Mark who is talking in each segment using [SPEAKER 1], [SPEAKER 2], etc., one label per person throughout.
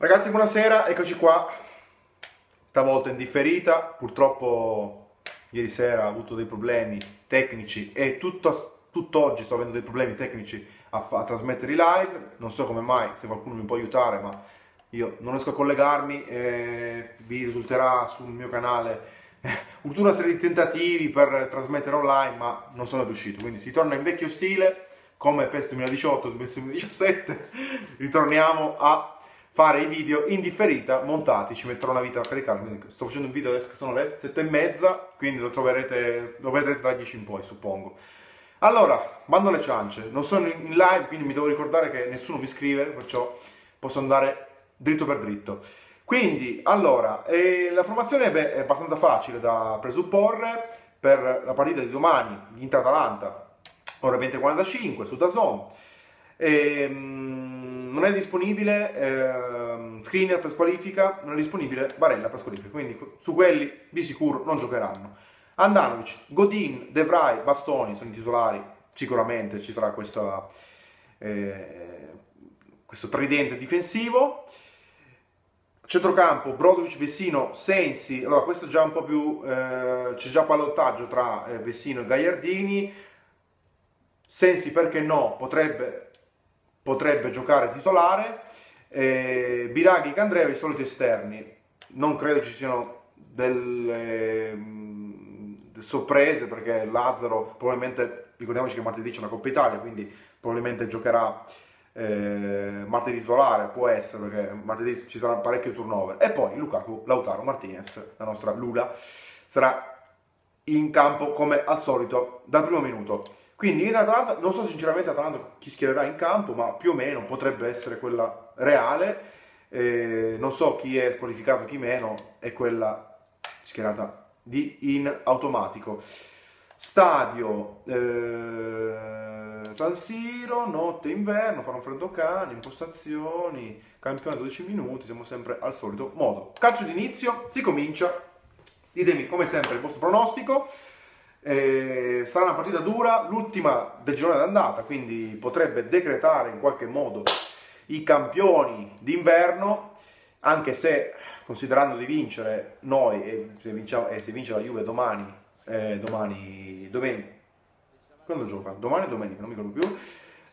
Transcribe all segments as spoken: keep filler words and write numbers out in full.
[SPEAKER 1] Ragazzi, buonasera, eccoci qua, stavolta in differita. Purtroppo ieri sera ho avuto dei problemi tecnici e tutto, tutt'oggi sto avendo dei problemi tecnici a, a trasmettere i live. Non so come mai, se qualcuno mi può aiutare, ma io non riesco a collegarmi. Eh, vi risulterà sul mio canale ho avuto una serie di tentativi per trasmettere online, ma non sono riuscito, quindi si torna in vecchio stile come PES duemiladiciotto, PES duemiladiciassette. Ritorniamo a fare i video in differita montati, ci metterò una vita a caricare, quindi sto facendo un video adesso che sono le sette e mezza, quindi lo troverete, lo vedrete da dieci in poi, suppongo. Allora, bando alle ciance, non sono in live, quindi mi devo ricordare che nessuno mi scrive, perciò posso andare dritto per dritto. Quindi, allora, eh, la formazione beh, è abbastanza facile da presupporre per la partita di domani, Inter-Atalanta, ore venti e quarantacinque su DAZN. Ehm, non è disponibile eh, Skriniar per squalifica, non è disponibile Barella per squalifica, quindi su quelli di sicuro non giocheranno. Handanovic, Godin, De Vrij, Bastoni sono i titolari, sicuramente ci sarà questa, eh, questo tridente difensivo. Centrocampo, Brozovic, Vessino, Sensi. Allora questo è già un po' più, eh, c'è già pallottaggio tra eh, Vessino e Gagliardini. Sensi, perché no, potrebbe potrebbe giocare titolare. eh, Biraghi e Candreva i soliti esterni, non credo ci siano delle, mh, delle sorprese, perché Lazzaro probabilmente, ricordiamoci che martedì c'è una Coppa Italia, quindi probabilmente giocherà eh, martedì titolare, può essere, perché martedì ci sarà parecchio turnover. E poi Lukaku, Lautaro Martinez, la nostra Lula, sarà in campo come al solito dal primo minuto. Quindi in Atalanta, non so sinceramente Atalanta chi schiererà in campo, ma più o meno potrebbe essere quella reale. Eh, non so chi è qualificato, chi meno, è quella schierata di in automatico. Stadio eh, San Siro, notte inverno, farà un freddo cane, impostazioni, campione dodici minuti, siamo sempre al solito modo. Calcio d'inizio, si comincia. Ditemi come sempre il vostro pronostico. Eh, sarà una partita dura, l'ultima del girone d'andata, quindi potrebbe decretare in qualche modo i campioni d'inverno, anche se considerando di vincere noi, e se, vinciamo, e se vince la Juve domani, eh, domani, domenica, quando gioca? Domani o domenica, non mi ricordo più,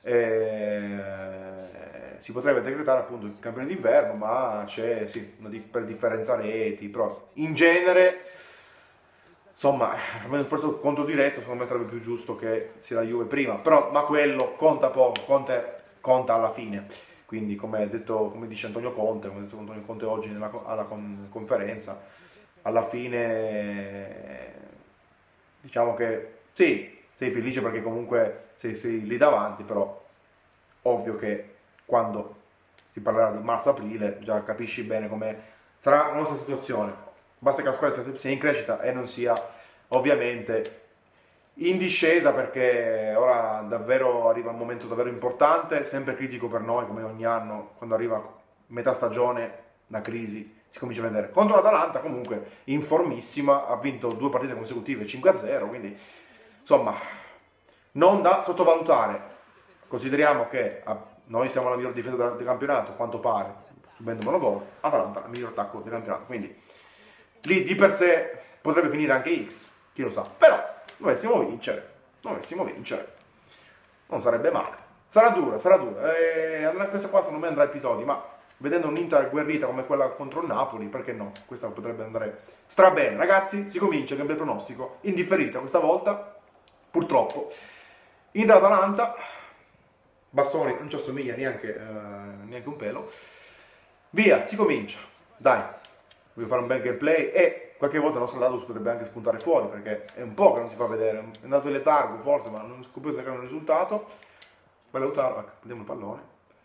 [SPEAKER 1] eh, si potrebbe decretare appunto il campione d'inverno, ma c'è, sì, per differenza reti, però in genere, insomma, avendo preso il conto diretto, secondo me sarebbe più giusto che sia la Juve prima, però, ma quello conta poco, conta, conta alla fine. Quindi, come, detto, come dice Antonio Conte, come ha detto Antonio Conte oggi nella, alla con, conferenza, alla fine diciamo che sì, sei felice perché comunque sei, sei lì davanti, però ovvio che quando si parlerà di marzo-aprile già capisci bene come sarà la nostra situazione. Basta che la squadra sia in crescita e non sia ovviamente in discesa, perché ora davvero arriva un momento davvero importante, sempre critico per noi, come ogni anno quando arriva metà stagione la crisi si comincia a vedere. Contro l'Atalanta comunque in formissima, ha vinto due partite consecutive cinque a zero, quindi insomma non da sottovalutare. Consideriamo che noi siamo la miglior difesa del campionato, a quanto pare, subendo meno gol, Atalanta il miglior attacco del campionato, quindi lì di per sé potrebbe finire anche X, chi lo sa, però dovessimo vincere, dovessimo vincere, non sarebbe male. Sarà dura, sarà dura, e questa qua secondo me andrà a episodi, ma vedendo un'Inter agguerrita come quella contro il Napoli, perché no? Questa potrebbe andare stra bene. Ragazzi, si comincia, cambia il pronostico, indifferita questa volta, purtroppo. Inter-Atalanta, Bastoni non ci assomiglia neanche, eh, neanche un pelo. Via, si comincia, dai. Voglio fare un bel gameplay e qualche volta il nostro Ladus potrebbe anche spuntare fuori, perché è un po' che non si fa vedere, è andato in letargo forse, ma non scopro se un risultato. Poi Lautaro, ecco, vediamo il pallone.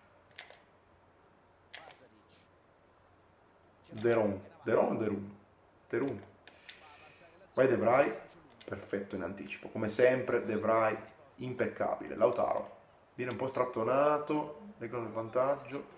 [SPEAKER 1] Deron, Deron o Derun? Derun. Vai De Vrij, perfetto in anticipo, come sempre De Vrij impeccabile. Lautaro viene un po' strattonato, leggono il vantaggio.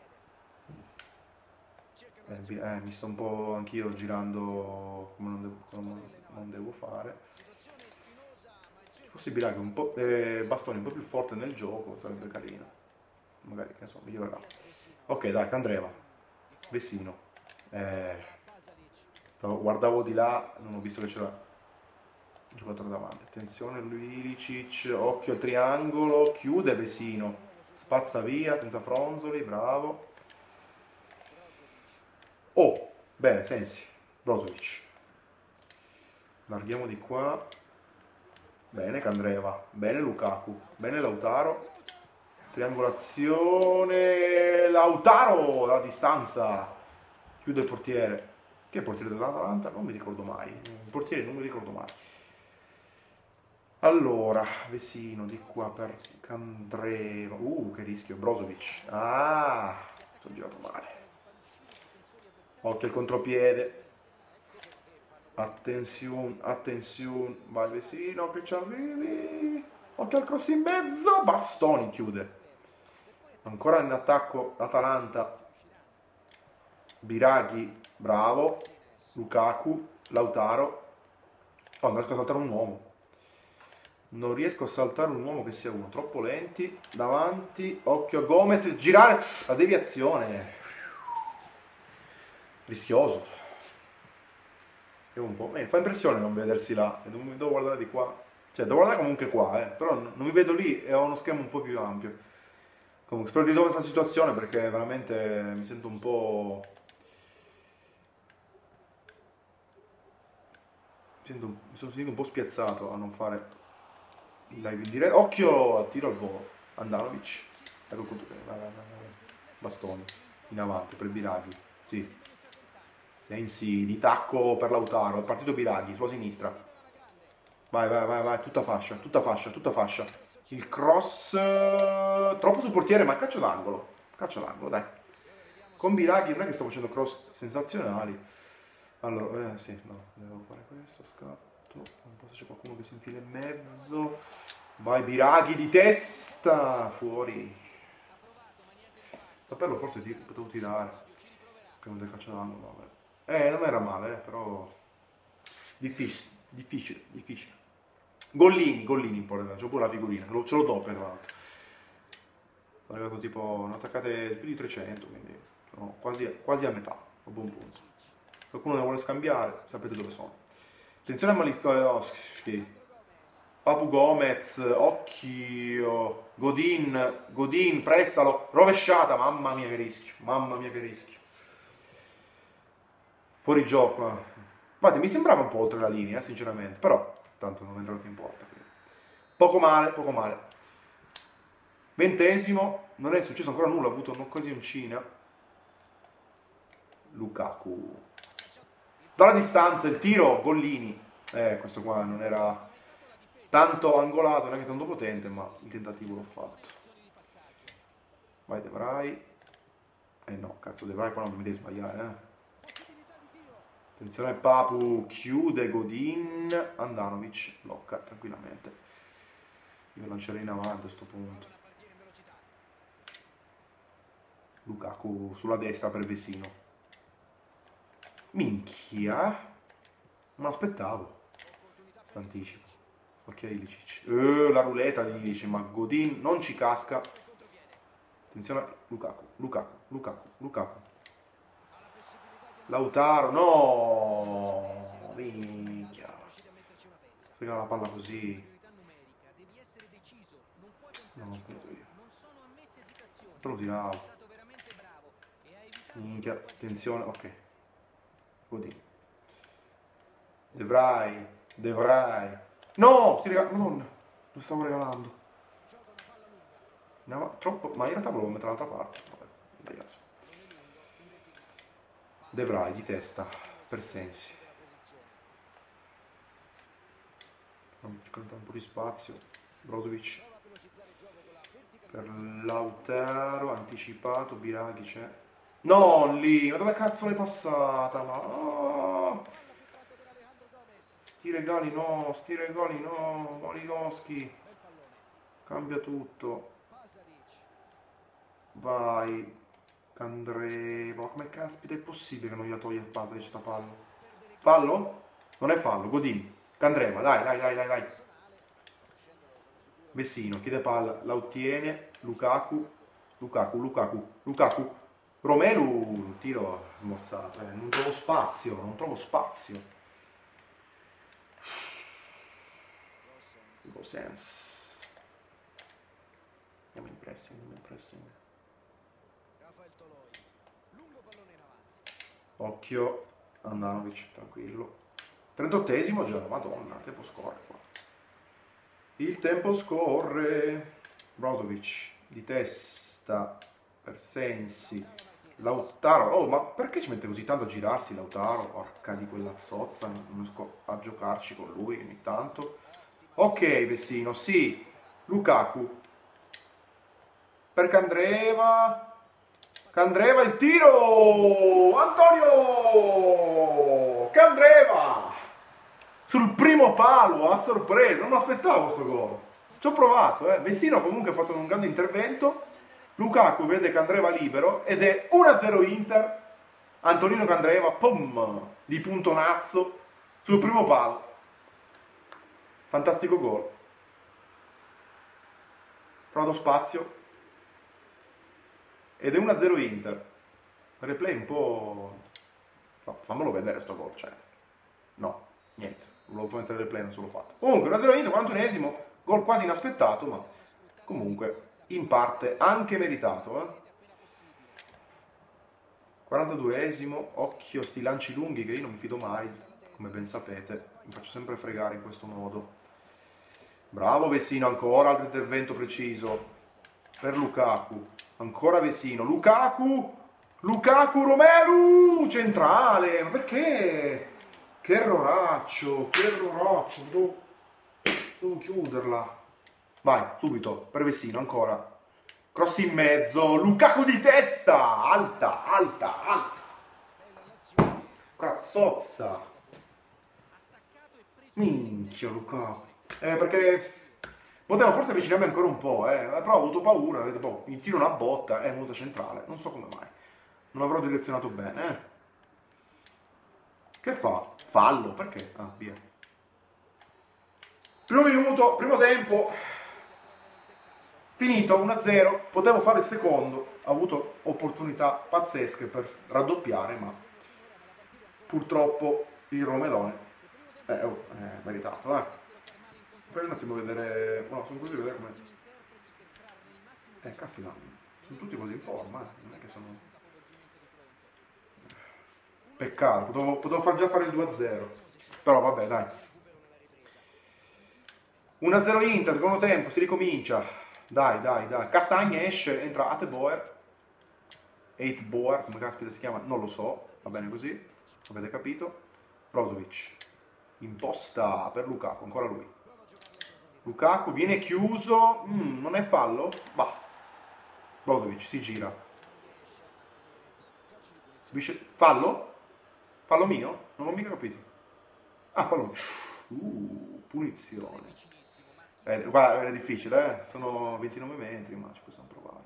[SPEAKER 1] Eh, eh, mi sto un po' anch'io girando come non devo, come non devo fare. Se fosse Biraghi un po', eh, Bastoni un po' più forte nel gioco sarebbe carino, magari, che ne so, migliorerà. Ok, dai, Candreva, Vecino. Eh, stavo, guardavo di là, non ho visto che c'era un giocatore davanti. Attenzione, lui Ilicic, occhio al triangolo, chiude Vecino. Spazza via, senza fronzoli, bravo. Oh, bene, Sensi, Brozovic. Larghiamo di qua. Bene Candreva, bene Lukaku, bene Lautaro. Triangolazione, Lautaro dalla distanza. Chiude il portiere. Chi è il portiere dell'Atalanta? Non mi ricordo mai. Il portiere non mi ricordo mai. Allora, Vesino di qua per Candreva. Uh, che rischio. Brozovic. Ah, sono girato male. Occhio al contropiede. Attenzione, attenzione. Vai Vesino che ci arrivi. Occhio al cross in mezzo. Bastoni chiude. Ancora in attacco l'Atalanta. Biraghi, bravo. Lukaku, Lautaro. Oh, non riesco a saltare un uomo. Non riesco a saltare un uomo che sia uno. Troppo lenti. Davanti. Occhio a Gomez. Girare. La deviazione. Rischioso. È un po'. Eh, fa impressione non vedersi là. E devo, devo guardare di qua. Cioè, devo guardare comunque qua, eh. Però non mi vedo lì e ho uno schermo un po' più ampio. Comunque, spero di risolvere questa situazione perché veramente mi sento un po'. Mi, sento, mi sono sentito un po' spiazzato a non fare il live in diretta. Occhio al tiro al volo. Andanovic. Ecco il conto. Bastoni. In avanti per Biraghi. Sì. Sensi di tacco per Lautaro. È partito Biraghi sulla sinistra. Vai, vai, vai, vai. Tutta fascia, tutta fascia, tutta fascia. Il cross. Troppo sul portiere, ma calcio d'angolo. Calcio d'angolo, dai. Con Biraghi non è che sto facendo cross sensazionali. Allora, eh, sì, no, devo fare questo, scatto, non so se c'è qualcuno che si infila in mezzo. Vai Biraghi di testa, fuori. Saperlo forse ti, potevo tirare. Che non del calcio d'angolo, vabbè. Eh, non era male, eh, però. Difficile, difficile, difficile. Gollini, Gollini importante, c'ho pure la figurina, ce l'ho doppia tra l'altro. Sono arrivato tipo, ne ho attaccate più di trecento, quindi sono quasi, quasi a metà, a buon punto. Qualcuno ne vuole scambiare, sapete dove sono. Attenzione a Malinowski. Papu Gomez, occhio. Godin, Godin, prestalo. Rovesciata, mamma mia che rischio. Mamma mia che rischio. Fuori gioco. Guardate, mi sembrava un po' oltre la linea, sinceramente. Però, tanto non è quello che importa. Poco male, poco male. Ventesimo. Non è successo ancora nulla, ho avuto un'occasioncina. Lukaku. Dalla distanza il tiro, Gollini. Eh, questo qua non era tanto angolato, neanche tanto potente, ma il tentativo l'ho fatto. Vai De Vrij. Eh no, cazzo De Vrij qua non mi devi sbagliare, eh. Attenzione Papu, chiude Godin. Andanovic, blocca tranquillamente. Io lancerei in avanti a questo punto. Lukaku sulla destra per Vesino. Minchia, non aspettavo. S'anticipo. Ok, Ilicic. Eh, la ruleta di Ilicic, ma Godin non ci casca. Attenzione a Lukaku, Lukaku, Lukaku, Lukaku. Lautaro, no! Minchia. Frega la palla così. Non ho sbagliato io. Però lo tiravo. Minchia, attenzione, ok. Godin. De Vrij, De Vrij. No, sti regalando, madonna, lo stavo regalando. No, troppo, ma in realtà volevo mettere dall'altra parte. Vabbè, sbagliato. De Vrij di testa, per Sensi. Un po' di spazio. Brozovic. Per Lautaro, anticipato, Biraghi c'è. No, lì, ma dove cazzo l'hai passata? Ma no. Sti regali no, sti regali no, Malinowski. Cambia tutto. Vai. Candreva. Ma come caspita è possibile che non gliela toglie il Pasadic sta palla? Fallo? Non è fallo, Godin. Candreva, dai, dai, dai, dai, dai. Vecino, chiede palla, la ottiene. Lukaku. Lukaku, Lukaku, Lukaku. Romelu, tiro smorzato, eh. Non trovo spazio, non trovo spazio. Gosens. Andiamo in pressing, andiamo in pressing. Occhio, Andanovic, tranquillo. trentottesimo già, madonna, il tempo scorre qua. Il tempo scorre. Brozovic di testa per Sensi. Lautaro, oh, ma perché ci mette così tanto a girarsi Lautaro? Porca di quella zozza, non riesco a giocarci con lui ogni tanto. Ok, Vessino, sì. Lukaku. Per Candreva. Candreva il tiro! Antonio! Candreva! Sul primo palo, a sorpresa, non mi aspettavo questo gol. Ci ho provato, eh. Vessino comunque ha fatto un grande intervento. Lukaku vede Candreva libero ed è uno a zero Inter. Antonino Candreva, pum, di puntonazzo sul primo palo. Fantastico gol. Trovato spazio. Ed è uno a zero Inter. Replay un po'... No, fammelo vedere sto gol, cioè... No, niente. Volevo mettere il replay, non se l'ho fatto. Comunque, uno a zero Inter, quarantunesimo. Gol quasi inaspettato, ma comunque in parte anche meritato. Eh? quarantaduesimo. Occhio, sti lanci lunghi che io non mi fido mai, come ben sapete. Mi faccio sempre fregare in questo modo. Bravo Vessino, ancora altro intervento preciso. Per Lukaku. Ancora Vessino, Lukaku, Lukaku, Romelu, centrale, ma perché? Che erroraccio, che erroraccio, devo, devo chiuderla. Vai, subito, per Vessino, ancora. Cross in mezzo, Lukaku di testa, alta, alta, alta. Cazzozza. Minchia Lukaku. Eh, perché... Potevo forse avvicinarmi ancora un po', eh, però ho avuto paura, ho detto, boh, mi tiro una botta, è venuta centrale, non so come mai. Non avrò direzionato bene, eh. Che fa? Fallo, perché? Ah, via. Primo minuto, primo tempo, finito, uno a zero, potevo fare il secondo, ho avuto opportunità pazzesche per raddoppiare, ma purtroppo il Romelone è eh, oh, eh, meritato, eh. Fai un attimo vedere... No, sono curioso di vedere come... Eh, caspita, sono tutti così in forma, eh. Non è che sono... Peccato, potevo, potevo far già fare il due a zero. Però vabbè, dai. uno a zero Inter, secondo tempo, si ricomincia. Dai, dai, dai. Castagne esce, entra Ateboer. otto Boer, come caspita si chiama? Non lo so, va bene così. Avete capito? Brozovic. Imposta per Lukaku, ancora lui. Lukaku viene chiuso, mm, non è fallo? Bah, Brozovic si gira. Fallo? Fallo mio? Non ho mica capito. Ah, fallo mio. Uh, punizione. Eh, guarda, è difficile, eh? Sono ventinove metri, ma ci possiamo provare.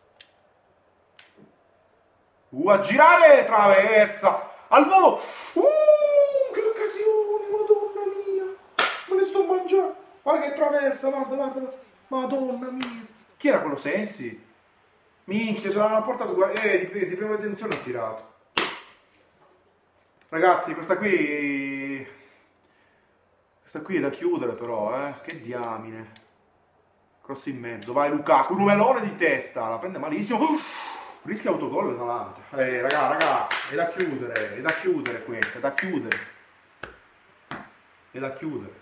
[SPEAKER 1] Uh, a girare, traversa! Al volo! Uh, che occasione, madonna mia! Me ne sto mangiando! Guarda che traversa, guarda, guarda, madonna mia. Chi era quello Sensi? Minchia, c'era una porta sguarda. Eh, di, di prima intenzione ho tirato. Ragazzi, questa qui... Questa qui è da chiudere però, eh. Che diamine. Cross in mezzo. Vai Lukaku, Rumelone di testa. La prende malissimo. Uff, rischia autogol davanti. Eh, raga, raga, è da chiudere. È da chiudere questa, è da chiudere. È da chiudere.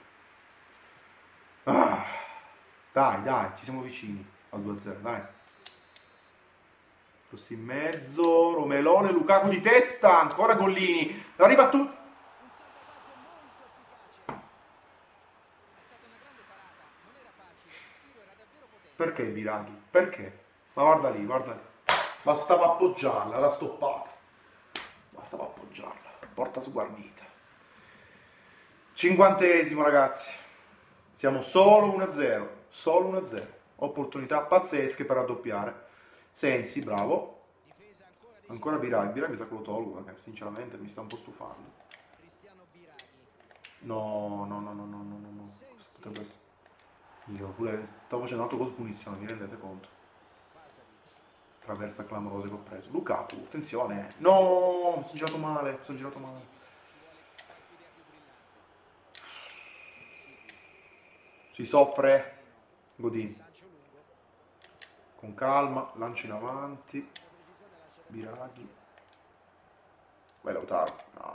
[SPEAKER 1] Ah, dai, dai, ci siamo vicini al due a zero, dai. Cross in mezzo, Romelone, Lukaku di testa, ancora Gollini. La ribattuta. Perché Biraghi? Perché? Ma guarda lì, guarda lì. Bastava appoggiarla, l'ha stoppata. Bastava appoggiarla. Porta sguarnita. Cinquantesimo, ragazzi. Siamo solo uno a zero, solo uno a zero. Opportunità pazzesche per raddoppiare. Sensi, bravo. Ancora Biraghi. Biraghi mi sa che lo tolgo perché sinceramente mi sta un po' stufando. No, no, no, no, no, no, no. Potrebbe essere... Io pure stavo facendo un altro gol punizione, mi rendete conto? Traversa clamorosa che ho preso. Lukaku, attenzione. No, mi sono girato male, mi sono girato male. Si soffre. Godin. Con calma, lancio in avanti. Biraghi. Vai Lautaro. No.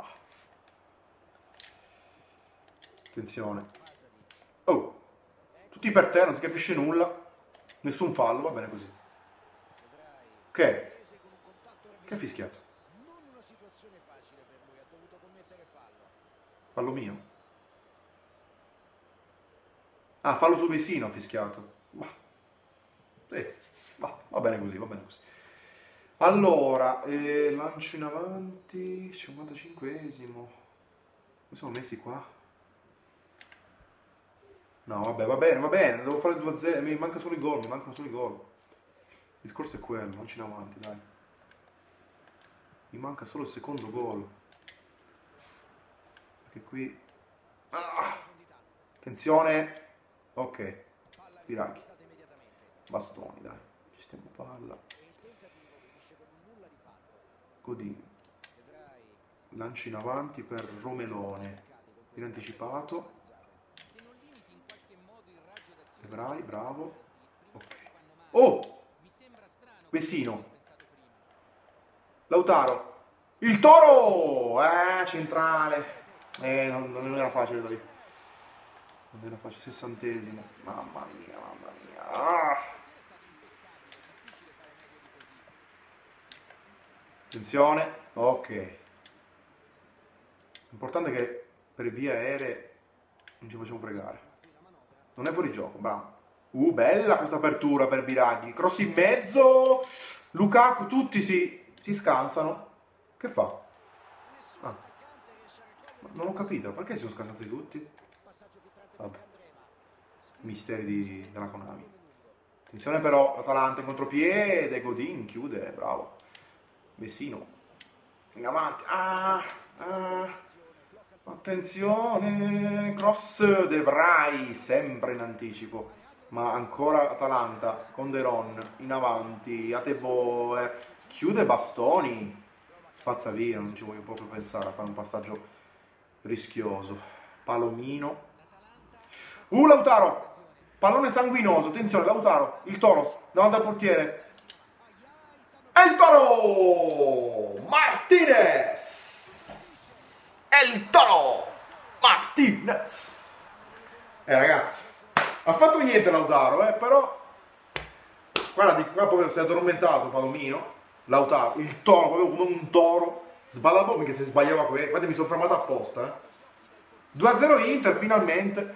[SPEAKER 1] Attenzione. Oh. Tutti per terra, non si capisce nulla. Nessun fallo, va bene così. Ok. Che ha fischiato? Fallo mio. Ah, fallo su Vesino ha fischiato. Ma. Sì. Va, va bene così, va bene così. Allora, eh, lancio in avanti, cinquantacinquesimo. Come siamo messi qua? No, vabbè, va bene, va bene, devo fare il due a zero, mi manca solo i gol, mi mancano solo i gol. Il discorso è quello, lancio in avanti, dai. Mi manca solo il secondo gol. Perché qui... Ah! Attenzione! Ok, Biraghi. Bastoni, dai. Ci stiamo palla. Godin. Lancio in avanti per Romelone. In anticipato. Evrai, bravo. Ok. Oh! Vesino. Lautaro. Il Toro! Eh, centrale. Eh, non, non era facile da lì. Non era facile. Sessantesimo. Mamma mia, mamma mia. Ah! Attenzione. Ok. L'importante è che per vie aeree non ci facciamo fregare. Non è fuori gioco, bravo. Uh, bella questa apertura per Biraghi. Cross in mezzo. Lukaku, tutti si, si scansano. Che fa? Ah. Non ho capito, perché si sono scansati tutti? Vabbè. Misteri di, della Konami. Attenzione però, Atalanta in contropiede. Godin chiude, bravo. Vesino. In avanti. Ah, ah. Attenzione, cross De Vrij, sempre in anticipo, ma ancora Atalanta con De Ron in avanti, Ateboe, chiude Bastoni, spazza via, non ci voglio proprio pensare a fare un passaggio rischioso. Palomino, uh Lautaro, pallone sanguinoso, attenzione Lautaro, il Toro, davanti al portiere, e il Toro, Martinez! El Toro Martinez. Eh ragazzi, ha fatto niente Lautaro, eh, però guarda, di qua proprio si è addormentato Palomino. Lautaro, il Toro, proprio come un toro. Sballavo perché se sbagliava qui. Guardate, mi sono fermato apposta, eh. due a zero Inter finalmente.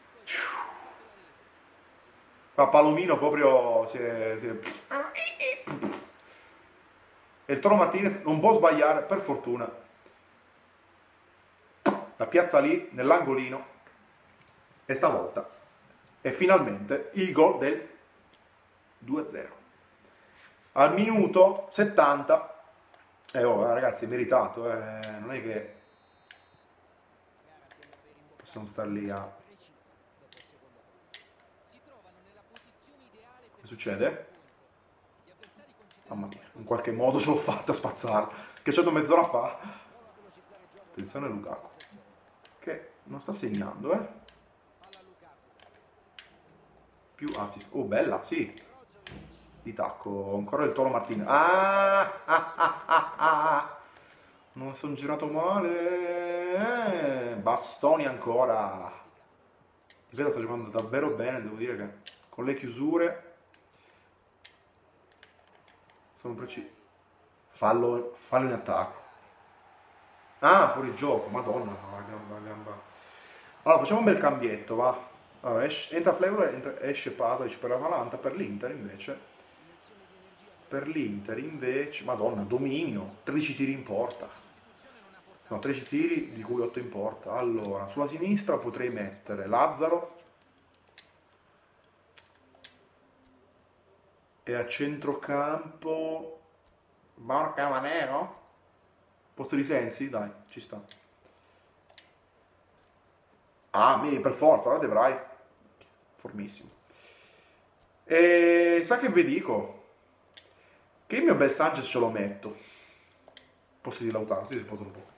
[SPEAKER 1] Ma Palomino proprio si è, si è... E il Toro Martinez non può sbagliare, per fortuna. La piazza lì, nell'angolino, e stavolta è finalmente il gol del due a zero. Al minuto settanta, e eh, oh, ragazzi, è meritato, eh, non è che possiamo star lì a... Che succede? Mamma mia, in qualche modo ce l'ho fatta a spazzare, che c'è mezz'ora fa. Attenzione a Lukaku, che non sta segnando, eh. Più assist. Oh, bella, sì. Di tacco. Ancora il Toro Martinez. Ah, ah, ah, ah, ah. Non sono girato male. Eh, Bastoni ancora. Ripeto, sta giocando davvero bene, devo dire che con le chiusure sono preciso. Fallo, fallo in attacco. Ah, fuori gioco, madonna, la gamba, la gamba. Allora, facciamo un bel cambietto, va. Allora, esce, entra Flavor, esce Pasalic per l'Atalanta, per l'Inter invece. Per l'Inter invece, madonna, dominio, tredici tiri in porta. No, tredici tiri, di cui otto in porta. Allora, sulla sinistra potrei mettere Lazzaro. E a centrocampo... Borca Vanero? Posto di Sensi? Dai, ci sta. Ah, mi, per forza, ora dovrai. Formissimo. E sa che vi dico? Che il mio bel Sanchez ce lo metto. Posso di Lautaro, si riposa un po'.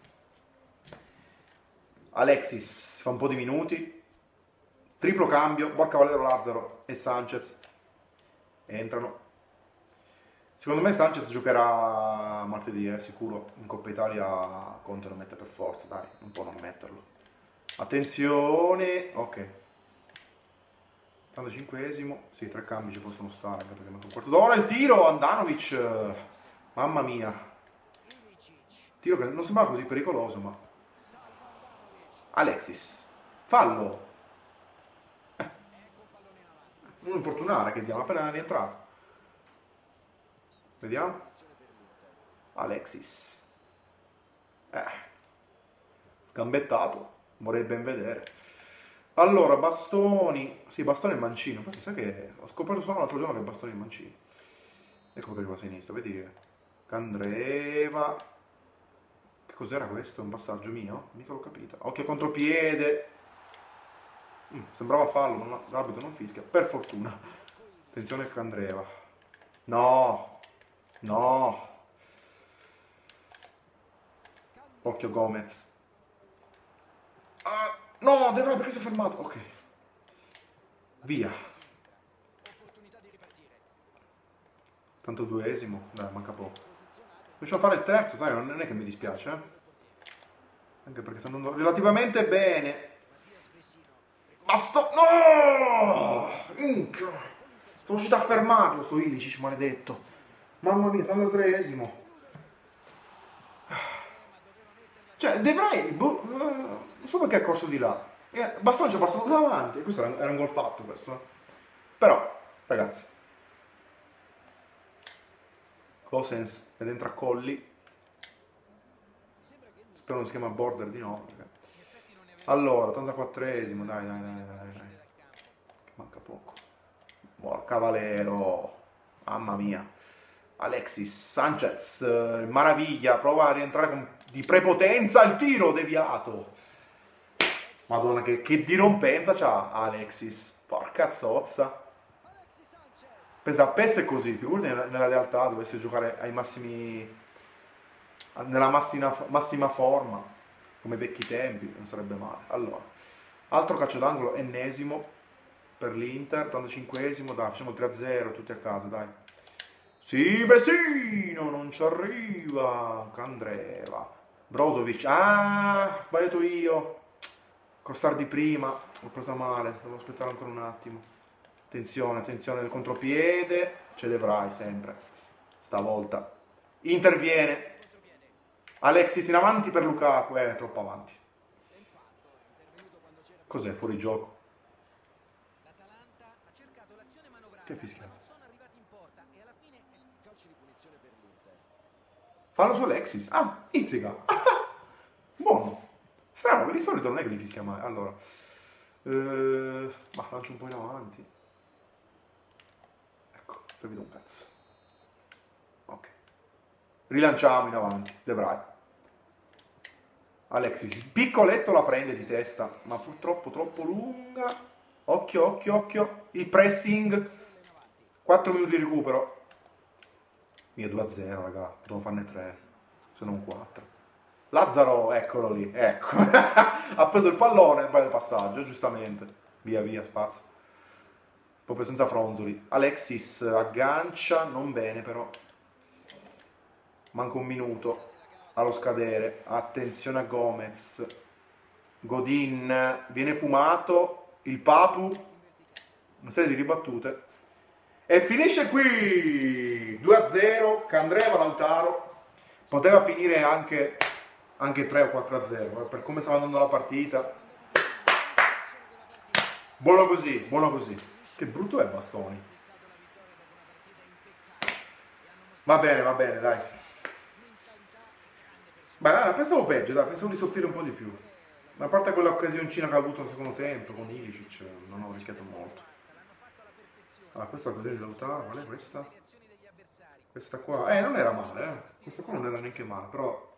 [SPEAKER 1] Alexis fa un po' di minuti. Triplo cambio, Borca Valero, Lazzaro e Sanchez entrano. Secondo me Sanchez giocherà martedì, eh, sicuro. In Coppa Italia Conte lo mette per forza, dai, non può non metterlo. Attenzione, ok. ottantacinquesimo, sì, tre cambi ci possono stare, anche perché manca un quarto d'ora. Il tiro, Andanovic, mamma mia. Tiro che non sembrava così pericoloso, ma... Alexis, fallo. Eh. Non infortunare, che diamo, appena rientrato. Vediamo. Alexis. Eh. Sgambettato, vorrei ben vedere. Allora, Bastoni. Sì, Bastoni e Mancino. Infatti, sai che ho scoperto solo l'altro giorno che Bastoni e Mancino. Ecco che arriva a sinistra, vedi. Candreva. Che cos'era questo? Un passaggio mio? Mica l'ho capito. Occhio contropiede. Mm, sembrava fallo, non, l'arbitro non fischia. Per fortuna. Attenzione a Candreva. No. No. Occhio Gomez. Ah, no, Devra perché si è fermato? Ok. Via. Tanto duesimo. Dai, manca poco. Riesco a fare il terzo, sai, non è che mi dispiace, eh? Anche perché sta andando relativamente bene. Ma sto... No! Sono riuscito a fermarlo, sto Ilicic, maledetto. Mamma mia, ottantotreesimo. Cioè, De Vrij, boh, non so perché è corso di là. Eh, Bastoni ci è passato davanti. Questo era, era un gol fatto, questo. Eh. Però, ragazzi. Gosens ed entra Colli. Spero non si chiama Border di no. Perché... Allora, ottantaquattresimo, dai, dai, dai, dai, dai. Manca poco. Porca Valero. Mamma mia. Alexis Sanchez, maraviglia, prova a rientrare con, di prepotenza, il tiro deviato. Madonna, che, che dirompenza c'ha Alexis. Porca zozza. Pensa a P E S è così, figurati nella, nella realtà dovesse giocare ai massimi, nella massima, massima forma, come vecchi tempi, non sarebbe male. Allora, altro calcio d'angolo, ennesimo per l'Inter, ottantacinquesimo, dai, facciamo tre a zero, tutti a casa, dai. Sì, Vesino, non ci arriva, Candreva, Brozovic, ah, sbagliato io, Costar di prima, l'ho presa male, devo aspettare ancora un attimo. Attenzione, attenzione nel contropiede, ce l'avrai sempre, stavolta. Interviene, Alexis in avanti per Lukaku, è eh, troppo avanti. Cos'è, fuori gioco? Che fischia? Fallo su Alexis, ah, Izzica, buono, strano, per di solito non è che li fischia mai. Allora, eh, ma lancio un po' in avanti. Servito un cazzo. Ok. Rilanciamo in avanti. De Vrij. Alexis. Piccoletto la prende di testa. Ma purtroppo troppo lunga. Occhio, occhio, occhio. Il pressing. quattro minuti di recupero. Mio due a zero, raga. Potevo farne tre. Se non quattro. Lazzaro, eccolo lì. Ecco. Ha preso il pallone e sbaglia il passaggio, giustamente. Via, via, spazio. Proprio senza fronzoli. Alexis aggancia, non bene però. Manca un minuto allo scadere. Attenzione a Gomez. Godin viene fumato. Il Papu. Una serie di ribattute. E finisce qui. due a zero. Candreva, Lautaro. Poteva finire anche, anche tre o quattro a zero. Per come stava andando la partita. Buono così, buono così. Che brutto è Bastoni. Va bene, va bene, dai. Beh, pensavo peggio, dai, pensavo di soffrire un po' di più. Ma a parte quell'occasioncina che ha avuto nel secondo tempo con Ilicic, non ho rischiato molto. Ah, questa è la di Lautaro, qual è questa? Questa qua, eh, non era male, eh. Questa qua non era neanche male, però...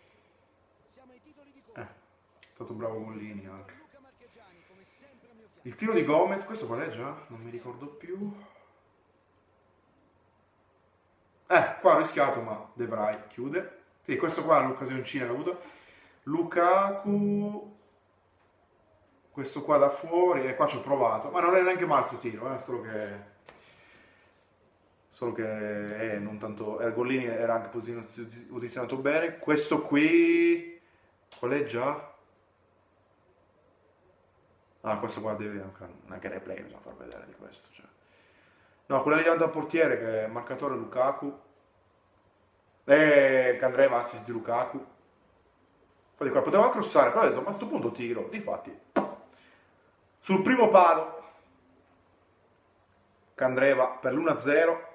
[SPEAKER 1] Eh, è stato bravo Gollini anche. Il tiro di Gomez, questo qual è già? Non mi ricordo più. Eh, qua ho rischiato, ma De Vrij chiude. Sì, questo qua è l'occasioncina che ha avuto. Lukaku, questo qua da fuori, e qua ci ho provato, ma non è neanche male sto tiro, eh, solo che... Solo che eh, non tanto... Ergolini era anche posizionato bene. Questo qui... Qual è già? Ah, questo qua deve anche replay, bisogna far vedere di questo. Cioè. No, quella lì davanti al portiere che è marcatore Lukaku. E Candreva assist di Lukaku. Poi di qua poteva crossare, però ho detto, ma a questo punto tiro. Difatti, sul primo palo, Candreva per l'uno a zero.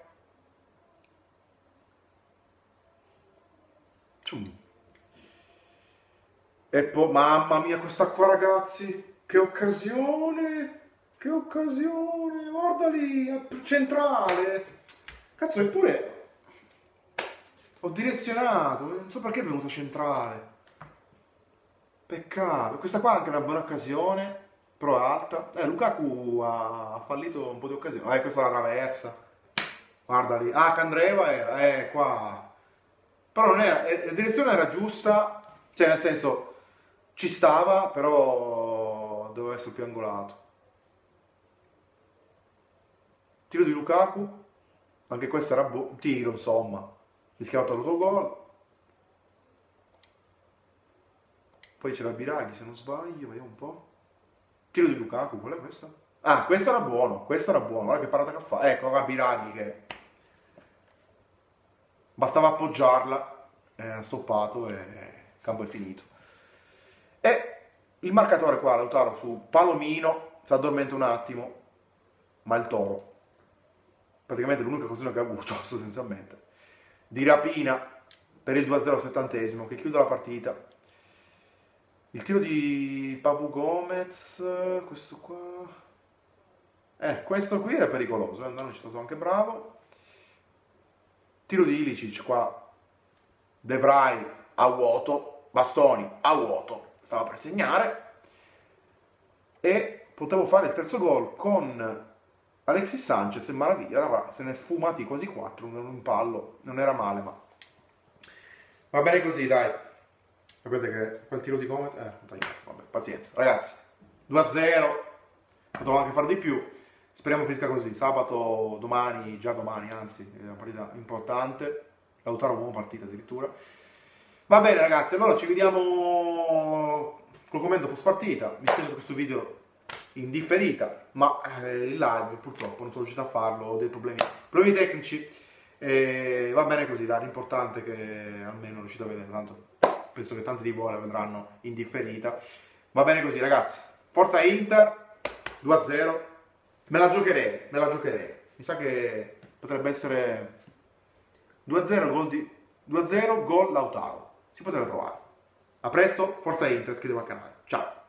[SPEAKER 1] E poi, mamma mia, questa qua, ragazzi, che occasione, che occasione, guarda lì, centrale. Cazzo, eppure ho direzionato, non so perché è venuta centrale. Peccato, questa qua è anche una buona occasione, però è alta. Eh, Lukaku ha, ha fallito un po' di occasioni. Eh, questa è la traversa. Guarda lì. Ah, Candreva era, eh, qua. Però non era, la direzione era giusta, cioè nel senso ci stava, però doveva essere più angolato. Tiro di Lukaku, anche questo era un tiro, insomma, rischiava l'autogol. Poi c'era Biraghi, se non sbaglio, vediamo un po'. Tiro di Lukaku, qual è questo? Ah, questo era buono, questo era buono, guarda che parata che fa. Ecco, la Biraghi che bastava appoggiarla, ha stoppato e il campo è finito. E il marcatore qua, Lautaro, su Palomino, si addormenta un attimo, ma il Toro, praticamente l'unica occasione che ha avuto, sostanzialmente, di rapina per il due a zero al settantesimo, che chiude la partita. Il tiro di Papu Gomez, questo qua... Eh, questo qui era pericoloso, eh? Non è stato anche bravo. Tiro di Ilicic qua, De Vrij a vuoto, Bastoni a vuoto, stava per segnare, e potevo fare il terzo gol con Alexis Sanchez e Maraviglia, se ne è fumati quasi quattro, un pallo, non era male, ma va bene così, dai. Sapete che quel tiro di Gomez, eh, dai, vabbè, pazienza, ragazzi, due a zero, potevo anche fare di più, speriamo finisca così, sabato, domani, già domani, anzi, è una partita importante, Lautaro buona partita addirittura. Va bene ragazzi, allora ci vediamo col commento post partita. Mi spiace per questo video in differita, ma eh, in live purtroppo non sono riuscito a farlo, ho dei problemi, problemi tecnici. E va bene così, dai, l'importante è che almeno riuscite a vedere, tanto penso che tanti di voi la vedranno in differita. Va bene così ragazzi, forza Inter, due a zero, me la giocherei, me la giocherei. Mi sa che potrebbe essere due a zero, gol di due a zero, gol Lautaro. Si potrebbe provare. A presto, forza Inter, iscrivetevi al canale. Ciao!